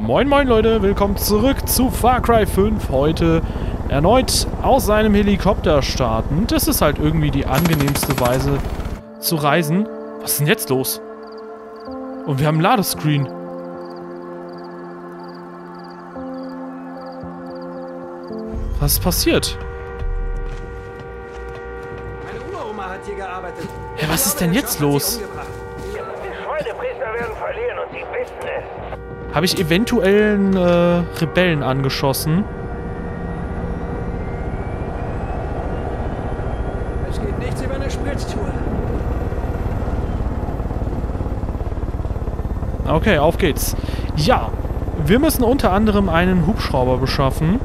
Moin moin Leute, willkommen zurück zu Far Cry 5. Heute erneut aus seinem Helikopter starten. Das ist halt irgendwie die angenehmste Weise zu reisen. Was ist denn jetzt los? Und wir haben einen Ladescreen. Was ist passiert? Meine Uroma hat hier gearbeitet. Ja, was ist denn jetzt los? Die Schweinepriester werden verlieren und sie wissen es. Habe ich eventuell einen Rebellen angeschossen? Es geht nichts über eine Spritztour. Okay, auf geht's. Ja, wir müssen unter anderem einen Hubschrauber beschaffen.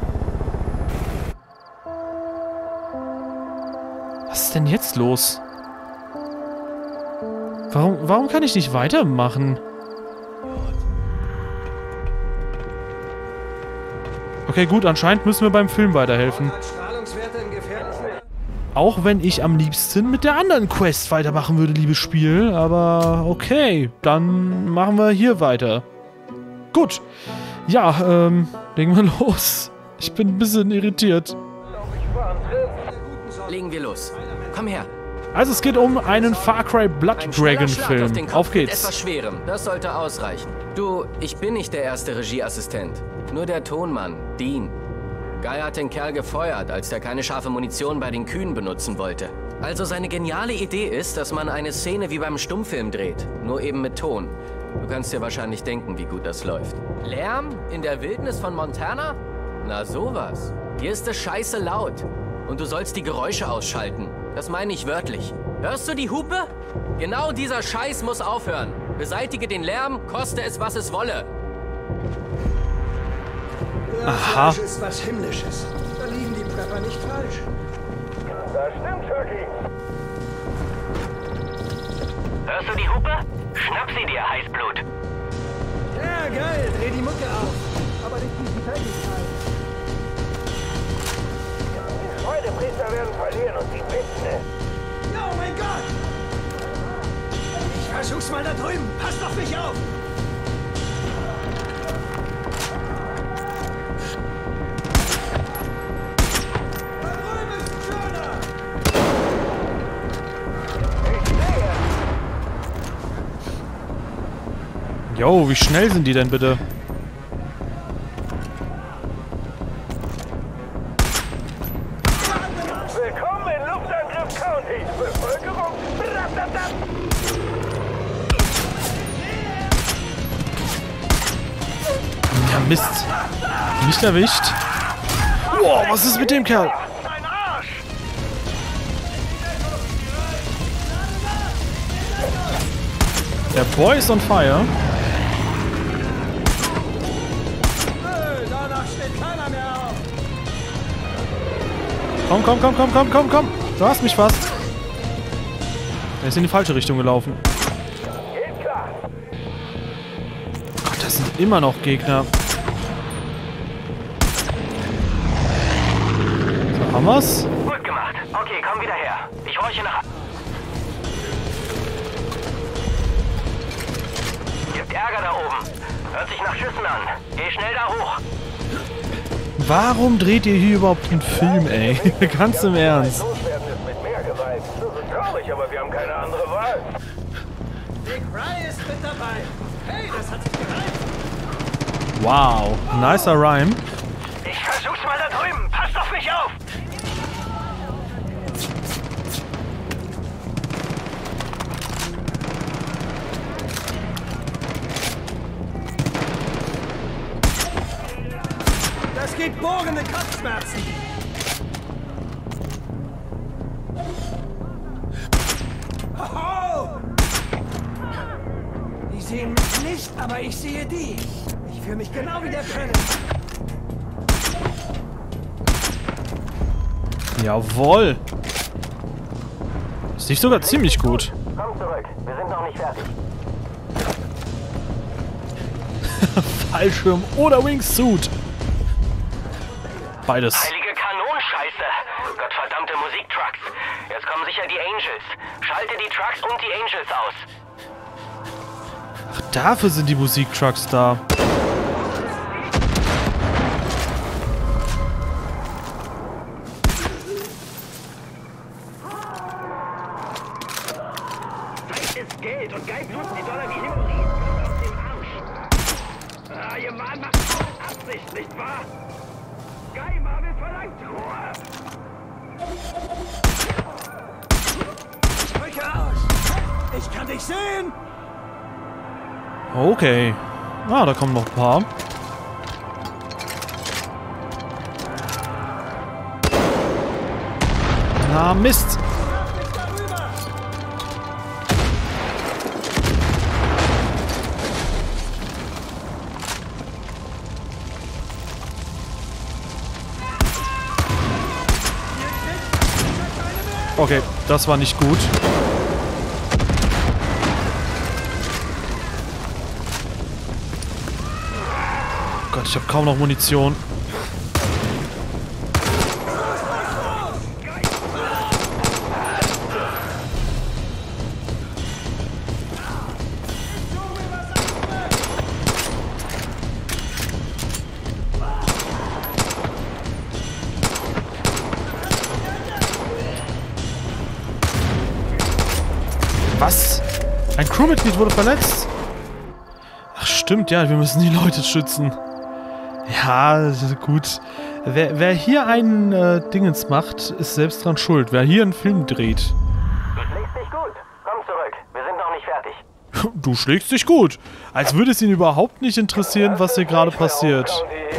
Was ist denn jetzt los? Warum kann ich nicht weitermachen? Okay, gut, anscheinend müssen wir beim Film weiterhelfen. Auch wenn ich am liebsten mit der anderen Quest weitermachen würde, liebes Spiel. Aber okay, dann machen wir hier weiter. Gut. Ja, legen wir los. Ich bin ein bisschen irritiert. Legen wir los. Komm her. Also es geht um einen Far Cry Blood Dragon Film. Auf geht's. Etwas Schwerem. Das sollte ausreichen. Du, ich bin nicht der erste Regieassistent. Nur der Tonmann, Dean. Guy hat den Kerl gefeuert, als der keine scharfe Munition bei den Kühen benutzen wollte. Also seine geniale Idee ist, dass man eine Szene wie beim Stummfilm dreht. Nur eben mit Ton. Du kannst dir wahrscheinlich denken, wie gut das läuft. Lärm? In der Wildnis von Montana? Na sowas. Hier ist es scheiße laut. Und du sollst die Geräusche ausschalten. Das meine ich wörtlich. Hörst du die Hupe? Genau dieser Scheiß muss aufhören. Beseitige den Lärm, koste es, was es wolle. Aha. Das ist was Himmlisches. Da liegen die Prepper nicht falsch. Das stimmt, Turkey. Hörst du die Hupe? Schnapp sie dir, Heißblut. Ja, geil. Dreh die Mucke auf. Aber nicht diesen Fähigkeit. Die Schweinepriester werden verlieren und sie wissen es. Ja, oh mein Gott! Ich versuch's mal da drüben. Passt auf mich auf! Da drüben ist ein Schöner! Jo, wie schnell sind die denn bitte? Willkommen in Luftangriff County. Bevölkerung. Ratatatat. Ja, Mist. Nicht erwischt. Boah, was ist mit dem Kerl? Mein Arsch. Der Boy ist on fire. Danach steht keiner mehr auf! Komm. Du hast mich fast. Er ist in die falsche Richtung gelaufen. Geht klar. Gott, das sind immer noch Gegner. So, haben wir's? Gut gemacht. Okay, komm wieder her. Ich horche nach... Gibt Ärger da oben. Hört sich nach Schüssen an. Geh schnell da hoch. Warum dreht ihr hier überhaupt einen Film, ey? Ganz im Ernst. Loswerden ist mit mehr Gewalt. Das ist traurig, aber wir haben keine andere Wahl. Big Ry ist mit dabei! Hey, das hat sich gereimt! Wow, nicer Rhyme. Ich versuch's mal da drüben. Passt auf mich auf. Das geht bohrende Kopfschmerzen! Hoho! Die sehen mich nicht, aber ich sehe die. Ich fühle mich genau wie der Predator. Jawohl. Das lief sogar ziemlich gut. Komm zurück. Wir sind noch nicht fertig. Fallschirm oder Wingsuit. Beides. Heilige Kanonscheiße. Gottverdammte Musiktrucks. Jetzt kommen sicher die Angels. Schalte die Trucks und die Angels aus. Ach, dafür sind die Musiktrucks da. Ihr Mann macht das Absicht, nicht wahr? Guy Marvin verlangt Ruhe! Drücke aus! Ich kann dich sehen! Okay. Ah, da kommen noch ein paar. Na, Mist! Okay, das war nicht gut. Oh Gott, ich habe kaum noch Munition. Was? Ein Crewmitglied wurde verletzt? Ach stimmt, ja, wir müssen die Leute schützen. Ja, gut. Wer hier einen Dingens macht, ist selbst dran schuld. Wer hier einen Film dreht. Du schlägst dich gut. Komm zurück. Wir sind noch nicht fertig. Du schlägst dich gut. Als würde es ihn überhaupt nicht interessieren, was hier gerade passiert.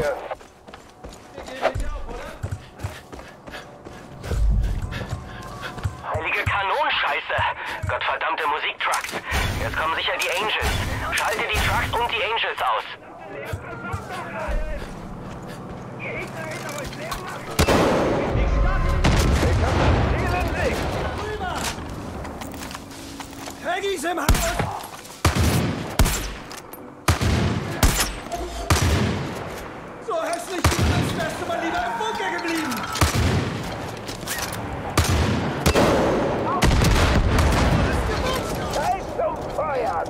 Heilige Kanonscheiße. Gottverdammte Musiktrucks. Jetzt kommen sicher die Angels. Schalte die Trucks und die Angels aus. Peggy's im Haus! So hässlich wie du bist, wärst du mal lieber im Bunker geblieben! Zeit zum Feuern!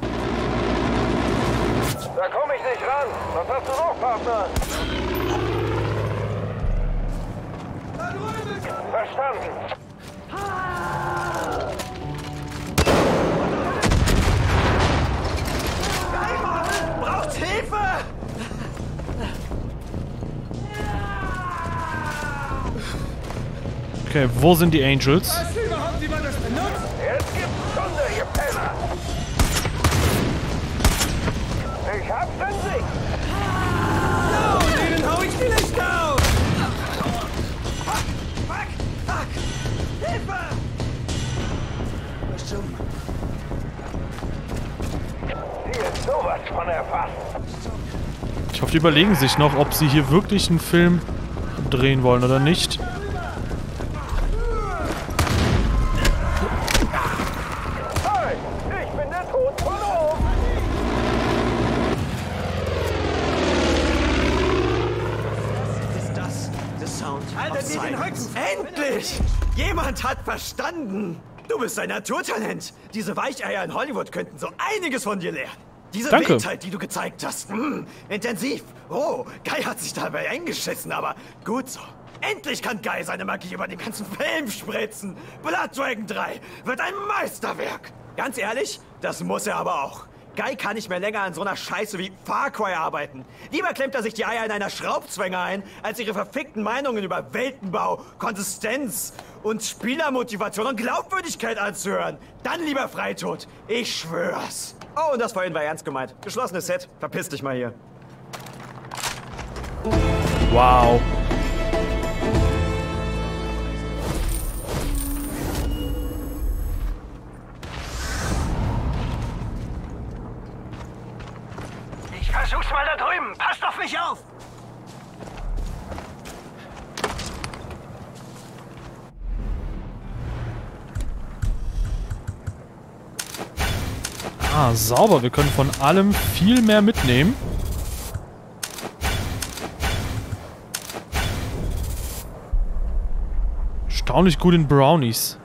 Da komm ich nicht ran! Was hast du noch, Partner? Verstanden! Braucht Hilfe! Okay, wo sind die Angels? Weißt du überhaupt, wie man das benutzt? Jetzt gibt's Stunde, ihr Penner! Ich hab's in Sicht! No, denen hau ich die Lichter auf! Fuck! Hilfe! Die ist sowas von erfasst! Ich hoffe, die überlegen sich noch, ob sie hier wirklich einen Film drehen wollen oder nicht. Hey, ich bin der Tod von oben! Ist das der Sound? Haltet mir den Rücken! Endlich! Jemand hat verstanden! Du bist ein Naturtalent! Diese Weicheier in Hollywood könnten so einiges von dir lernen! Diese Danke. Wildheit, die du gezeigt hast. Intensiv. Oh, Guy hat sich dabei eingeschissen, aber gut so. Endlich kann Guy seine Magie über den ganzen Film spritzen. Blood Dragon 3 wird ein Meisterwerk. Ganz ehrlich, das muss er aber auch. Guy kann nicht mehr länger an so einer Scheiße wie Far Cry arbeiten. Lieber klemmt er sich die Eier in einer Schraubzwänge ein, als ihre verfickten Meinungen über Weltenbau, Konsistenz und Spielermotivation und Glaubwürdigkeit anzuhören. Dann lieber Freitod. Ich schwör's. Oh, und das vorhin war ernst gemeint. Geschlossenes Set. Verpiss dich mal hier. Wow. Ich versuch's mal da drüben. Passt auf mich auf. Ah, sauber. Wir können von allem viel mehr mitnehmen. Erstaunlich gut in Brownies.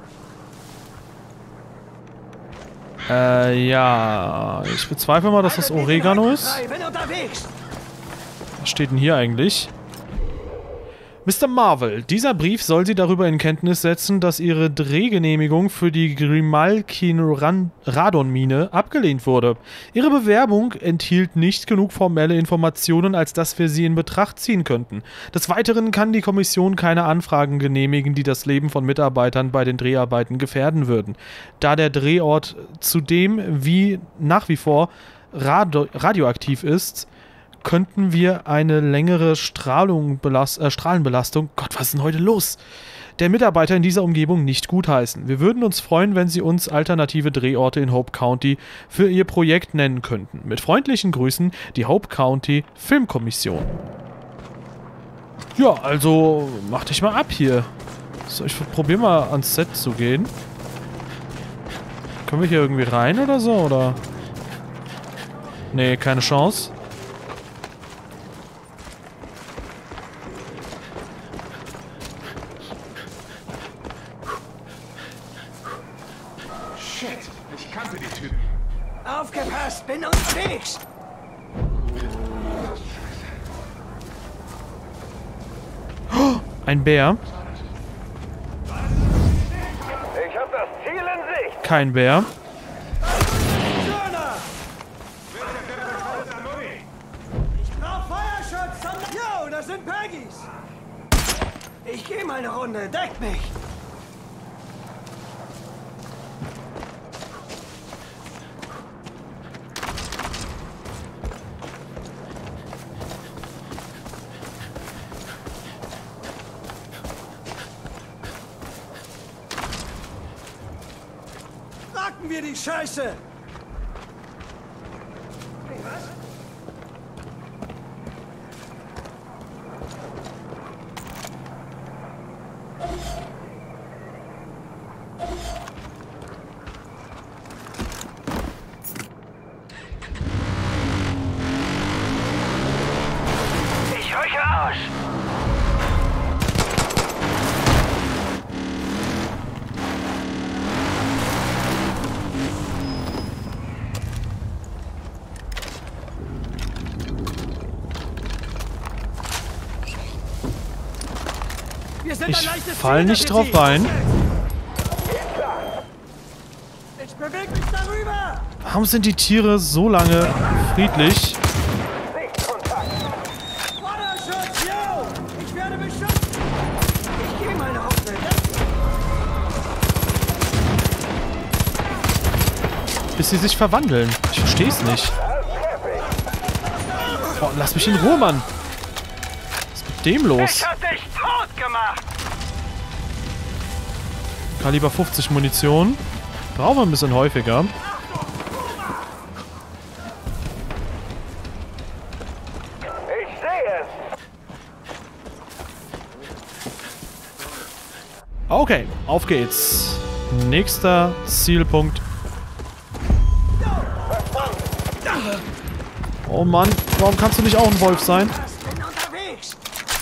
Ja. Ich bezweifle mal, dass das Oregano ist. Ich bin unterwegs. Was steht denn hier eigentlich? Mr. Marvel, dieser Brief soll Sie darüber in Kenntnis setzen, dass Ihre Drehgenehmigung für die Grimalkin-Radon-Mine abgelehnt wurde. Ihre Bewerbung enthielt nicht genug formelle Informationen, als dass wir sie in Betracht ziehen könnten. Des Weiteren kann die Kommission keine Anfragen genehmigen, die das Leben von Mitarbeitern bei den Dreharbeiten gefährden würden, da der Drehort zudem wie nach wie vor radioaktiv ist. Könnten wir eine längere Strahlenbelastung, Gott, was ist denn heute los, der Mitarbeiter in dieser Umgebung nicht gutheißen. Wir würden uns freuen, wenn Sie uns alternative Drehorte in Hope County für Ihr Projekt nennen könnten. Mit freundlichen Grüßen, die Hope County Filmkommission. Ja, also, mach dich mal ab hier. So, ich probiere mal ans Set zu gehen. Können wir hier irgendwie rein oder so, oder? Nee, keine Chance. Ich kannte die Typen. Aufgepasst, bin unterwegs! Oh, ein Bär. Ich hab das Ziel in Sicht. Kein Bär. Ich brauch Feuerschutz! Jo, das sind Peggys! Ich geh mal eine Runde, deck mich! Packen wir die Scheiße! Ich rücke aus. Ich fall nicht drauf rein. Ich bewege mich darüber! Warum sind die Tiere so lange friedlich? Feuerschutz, yo! Ich werde beschützt! Ich geh mal eine Runde, Bis sie sich verwandeln. Ich versteh's nicht. Oh, lass mich in Ruhe, Mann. Was ist mit dem los? Ich hab dich tot gemacht. Kaliber 50 Munition. Brauchen wir ein bisschen häufiger. Ich sehe es. Okay, auf geht's. Nächster Zielpunkt. Oh Mann, warum kannst du nicht auch ein Wolf sein? bin unterwegs!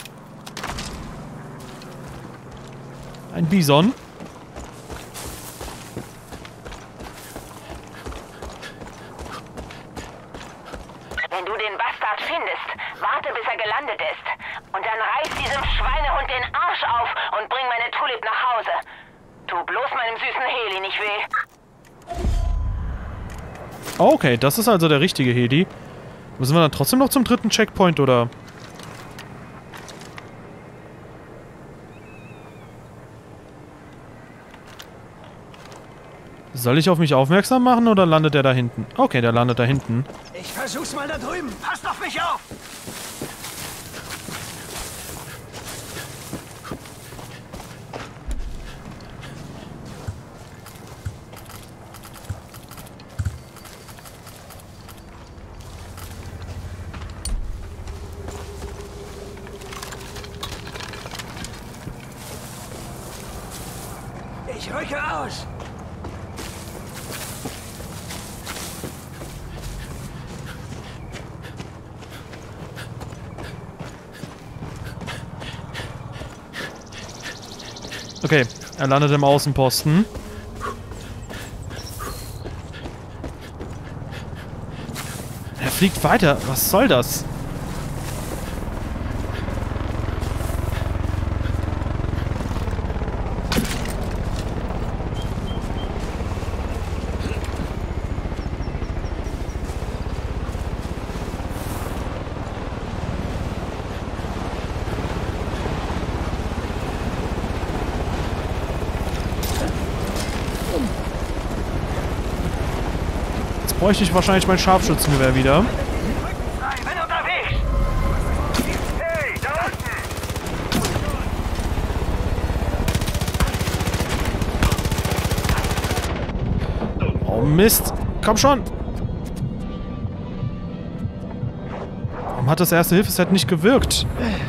Ein Bison. Wenn du den Bastard findest, warte, bis er gelandet ist. Und dann reiß diesem Schweinehund den Arsch auf und bring meine Tulip nach Hause. Tu bloß meinem süßen Heli nicht weh. Okay, das ist also der richtige Heli. Müssen wir dann trotzdem noch zum dritten Checkpoint, oder? Soll ich auf mich aufmerksam machen, oder landet der da hinten? Okay, der landet da hinten. Ich versuch's mal da drüben! Passt auf mich auf! Ich rücke aus! Okay, er landet im Außenposten. Er fliegt weiter. Was soll das? bräuchte ich wahrscheinlich mein Scharfschützengewehr wieder. Ich bin unterwegs! Hey, da unten! Oh Mist. Komm schon. Warum hat das Erste-Hilfe-Set nicht gewirkt?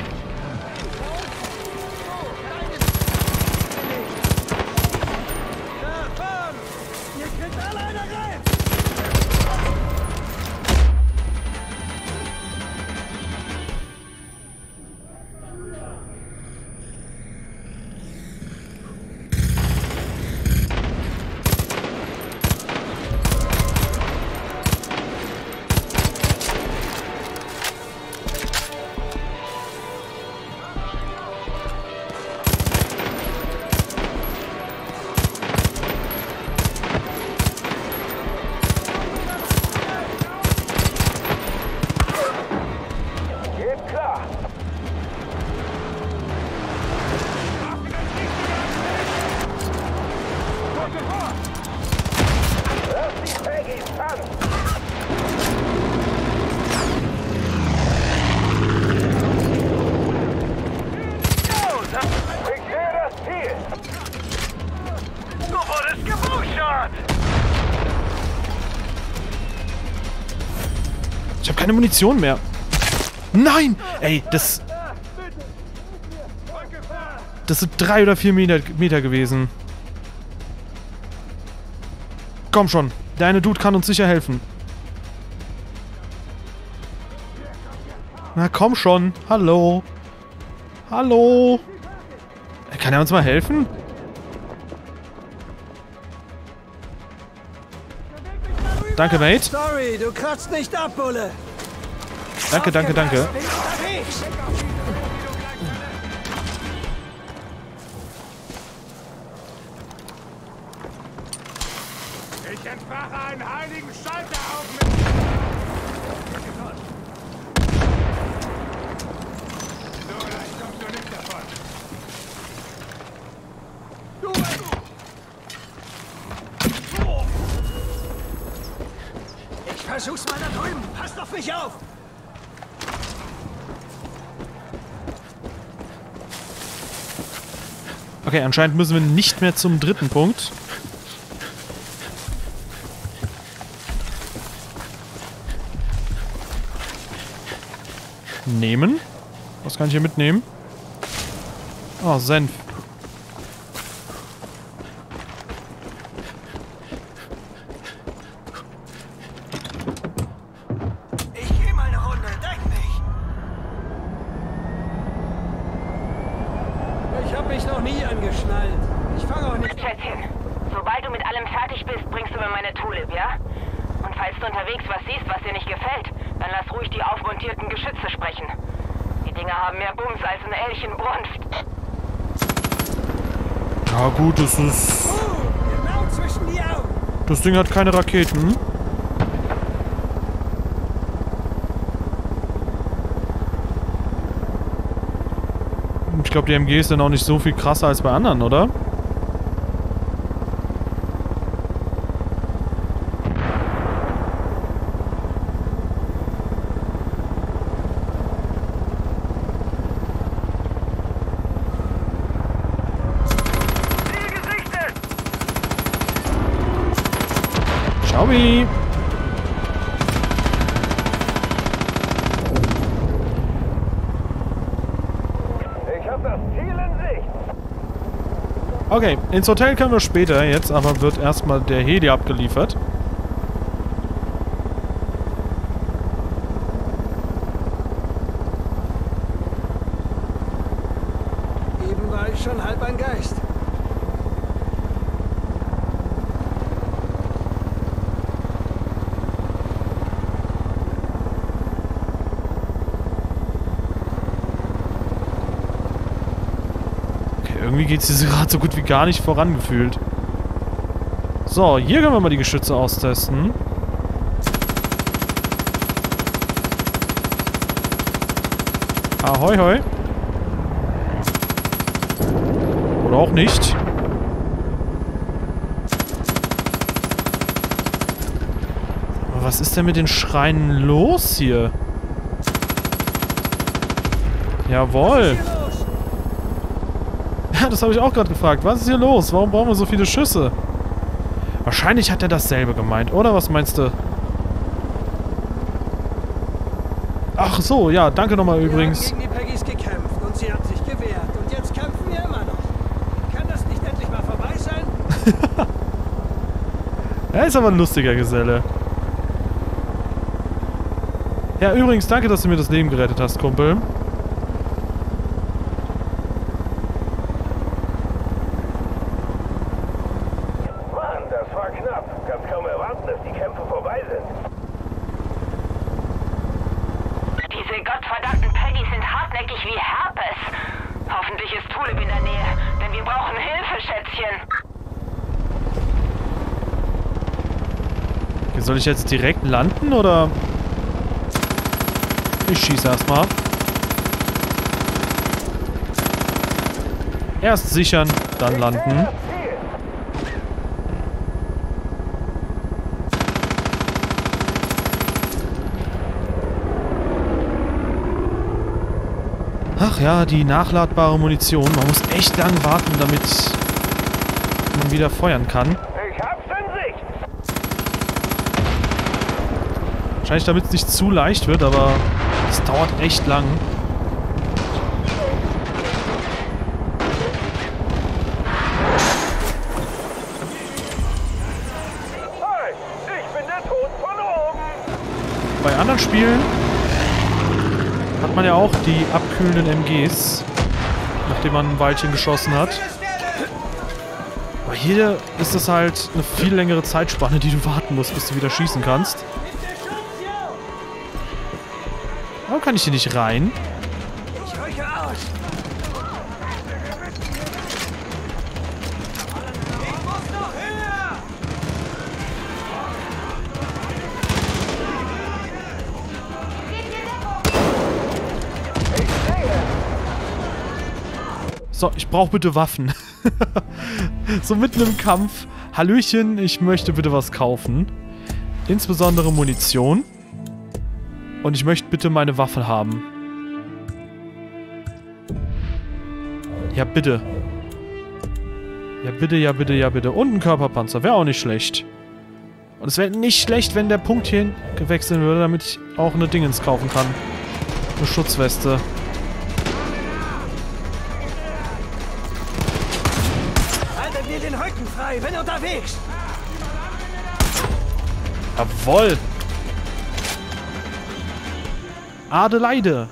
Ich habe keine Munition mehr. Nein! Ey, das sind 3 oder 4 Meter gewesen. Komm schon. Der eine Dude kann uns sicher helfen. Na komm schon. Hallo. Hallo. Kann er uns mal helfen? Danke, Mate. Sorry, du kratzt nicht ab, Bulle. Danke, danke, danke. Bin unterwegs. Ich entfache einen heiligen Schalter auf mit... So, leicht kommst du nicht davon. Ich versuch's mal da drüben. Passt auf mich auf. Okay, anscheinend müssen wir nicht mehr zum dritten Punkt. Nehmen. Was kann ich hier mitnehmen? Oh, Senf. Ich geh mal eine Runde. Deck mich. Ich hab mich noch nie angeschnallt. Ich fange auch nicht... Schätzchen, sobald du mit allem fertig bist, bringst du mir meine Tulip, ja? Und falls du unterwegs was siehst, was dir nicht gefällt, dann lass ruhig die aufmontierten Geschütze sprechen. Die Dinger haben mehr Bums als ein Elchenbrunft. Ja gut, das ist... Genau zwischen die Augen. Das Ding hat keine Raketen. Ich glaube, die MG ist dann auch nicht so viel krasser als bei anderen, oder? Ciao. Okay, ins Hotel können wir später, jetzt aber wird erstmal der Heli abgeliefert. Eben war ich schon halb ein Geist. Irgendwie geht es gerade so gut wie gar nicht vorangefühlt. So, hier können wir mal die Geschütze austesten. Ahoi, hoi. Oder auch nicht. Aber was ist denn mit den Schreinen los hier? Jawohl. Ja, das habe ich auch gerade gefragt. Was ist hier los? Warum brauchen wir so viele Schüsse? Wahrscheinlich hat er dasselbe gemeint, oder? Was meinst du? Ach so, ja, danke nochmal übrigens. Wir haben gegen die Peggys gekämpft und sie hat sich gewehrt. Und jetzt kämpfen wir immer noch. Kann das nicht endlich mal vorbei sein? Er ist aber ein lustiger Geselle. Ja, übrigens, danke, dass du mir das Leben gerettet hast, Kumpel. Mann, das war knapp. Kannst kaum erwarten, dass die Kämpfe vorbei sind. Diese gottverdammten Peggys sind hartnäckig wie Herpes. Hoffentlich ist Tulip in der Nähe, denn wir brauchen Hilfe, Schätzchen. Okay, soll ich jetzt direkt landen, oder? Ich schieße erstmal. Erst sichern, dann landen. Ach ja, die nachladbare Munition. Man muss echt lang warten, damit man wieder feuern kann. Ich hab's in Sicht. Wahrscheinlich, damit es nicht zu leicht wird, aber es dauert echt lang. Hi, ich bin der Tod von oben. Bei anderen Spielen hat man ja auch die abkühlenden MGs, nachdem man ein Weilchen geschossen hat. Aber hier ist es halt eine viel längere Zeitspanne, die du warten musst, bis du wieder schießen kannst. Warum kann ich hier nicht rein? Ich rücke aus. Ich muss noch höher. So, ich brauche bitte Waffen. So mitten im Kampf. Hallöchen, ich möchte bitte was kaufen. Insbesondere Munition. Und ich möchte bitte meine Waffe haben. Ja, bitte. Ja, bitte, ja, bitte, ja, bitte. Und ein Körperpanzer. Wäre auch nicht schlecht. Und es wäre nicht schlecht, wenn der Punkt hier gewechselt würde, damit ich auch eine Dingens kaufen kann. Eine Schutzweste. Haltet mir den Rücken frei, bin unterwegs. Jawoll. Adelaide.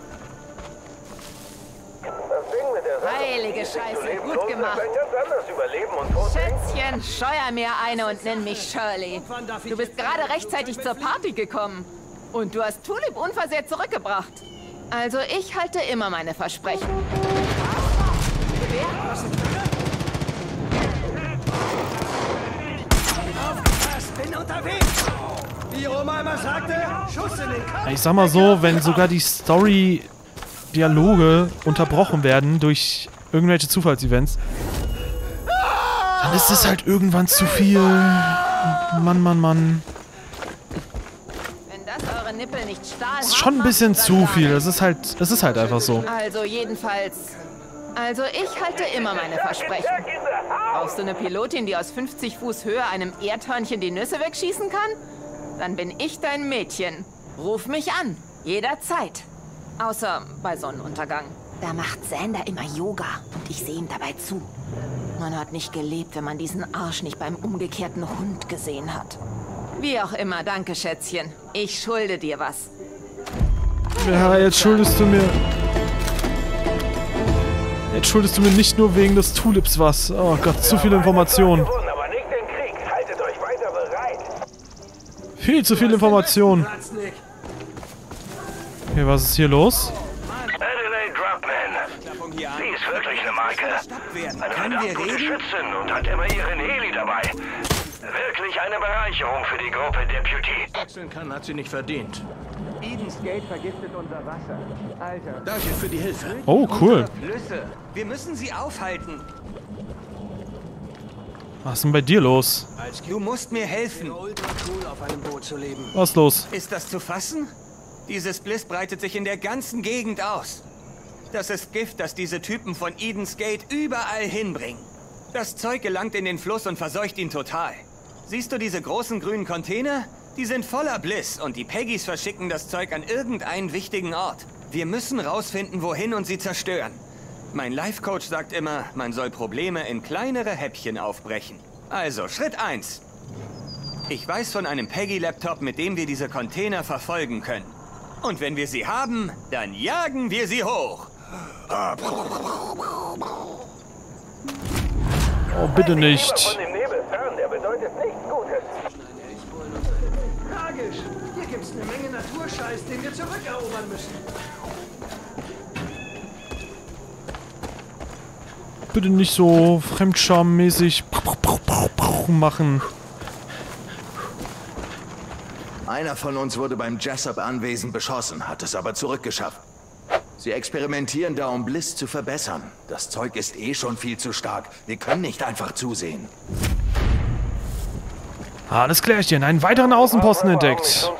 Das Ding mit der Sache. Heilige Scheiße, gut Lebenslos gemacht. ist ein ganz anders über Leben und Tod. Schätzchen, scheuer mir eine und nenn mich Shirley. Wann darf ich Du bist gerade rechtzeitig zur Party gekommen. Und du hast Tulip unversehrt zurückgebracht. Also ich halte immer meine Versprechen. Aufgepasst, bin unterwegs. Wie Oma immer sagte, Schuss in den Kopf. Ich sag mal so, wenn sogar die Story-Dialoge unterbrochen werden durch irgendwelche Zufallsevents, dann ist es halt irgendwann zu viel. Mann, Mann, Mann. Wenn das eure Nippel nicht stahlhart Das ist schon ein bisschen zu viel. Es ist halt einfach so. Also jedenfalls. Also ich halte immer meine Versprechen. Brauchst du eine Pilotin, die aus 50 Fuß Höhe einem Erdhörnchen die Nüsse wegschießen kann? Dann bin ich dein Mädchen. Ruf mich an. Jederzeit. Außer bei Sonnenuntergang. Da macht Xander immer Yoga und ich sehe ihm dabei zu. Man hat nicht gelebt, wenn man diesen Arsch nicht beim umgekehrten Hund gesehen hat. Wie auch immer, danke, Schätzchen. Ich schulde dir was. Ja, jetzt schuldest du mir... Jetzt schuldest du mir nicht nur wegen des Tulips was. Oh Gott, zu viele Informationen. Aber nicht den Krieg. Haltet euch weiter bereit. Viel zu viel Informationen. Platz, Nick. Okay, was ist hier los? Adelaide Dropman. Sie ist wirklich eine Marke. Eine verdammt gute Schützin und hat immer ihren Heli dabei. Wirklich eine Bereicherung für die Gruppe Deputy. Wechseln kann, hat sie nicht verdient. Edens Gate vergiftet unser Wasser. Alter. Danke für die Hilfe. Oh, cool. Flüsse. Wir müssen sie aufhalten. Was ist denn bei dir los? Du musst mir helfen. Was ist los? Ist das zu fassen? Dieses Bliss breitet sich in der ganzen Gegend aus. Das ist Gift, das diese Typen von Eden's Gate überall hinbringen. Das Zeug gelangt in den Fluss und verseucht ihn total. Siehst du diese großen grünen Container? Die sind voller Bliss und die Peggys verschicken das Zeug an irgendeinen wichtigen Ort. Wir müssen rausfinden, wohin und sie zerstören. Mein Life-Coach sagt immer, man soll Probleme in kleinere Häppchen aufbrechen. Also, Schritt 1. Ich weiß von einem Peggy-Laptop, mit dem wir diese Container verfolgen können. Und wenn wir sie haben, dann jagen wir sie hoch. Oh, bitte nicht. Von dem Nebel fern, der bedeutet nichts Gutes. Tragisch. Hier gibt's eine Menge Naturscheiß, den wir zurückerobern müssen. Bitte nicht so fremdschammäßig machen. Einer von uns wurde beim Jessup-Anwesen beschossen, hat es aber zurückgeschafft. Sie experimentieren da, um Bliss zu verbessern. Das Zeug ist eh schon viel zu stark. Wir können nicht einfach zusehen. Alles klärchen. Einen weiteren Außenposten entdeckt.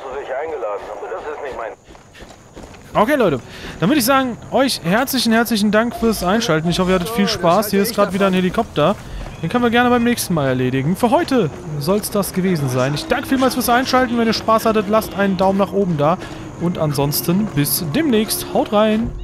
Okay, Leute. Dann würde ich sagen, euch herzlichen Dank fürs Einschalten. Ich hoffe, ihr hattet viel Spaß. Hier ist gerade wieder ein Helikopter. Den können wir gerne beim nächsten Mal erledigen. Für heute soll es das gewesen sein. Ich danke vielmals fürs Einschalten. Wenn ihr Spaß hattet, lasst einen Daumen nach oben da. Und ansonsten bis demnächst. Haut rein!